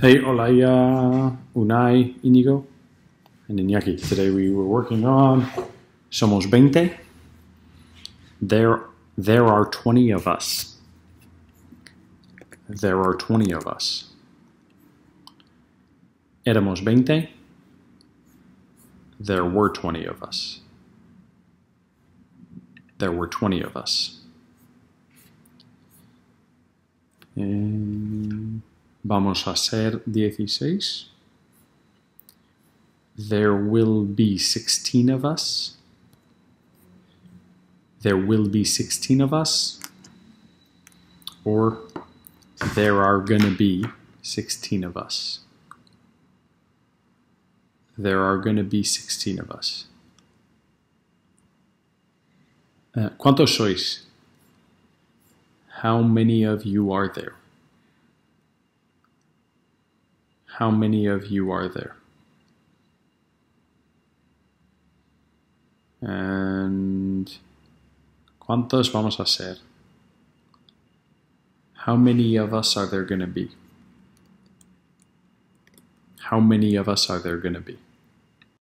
Hey, Olaya, Unai, Inigo, and Iñaki. Today we were working on Somos 20. There are 20 of us. There are 20 of us. Éramos 20. There were 20 of us. There were 20 of us. Vamos a ser 16. There will be 16 of us. There will be 16 of us. Or there are gonna be 16 of us. There are gonna be 16 of us. ¿Cuántos sois? How many of you are there? How many of you are there? And ¿cuántos vamos a ser? How many of us are there gonna be? How many of us are there gonna be?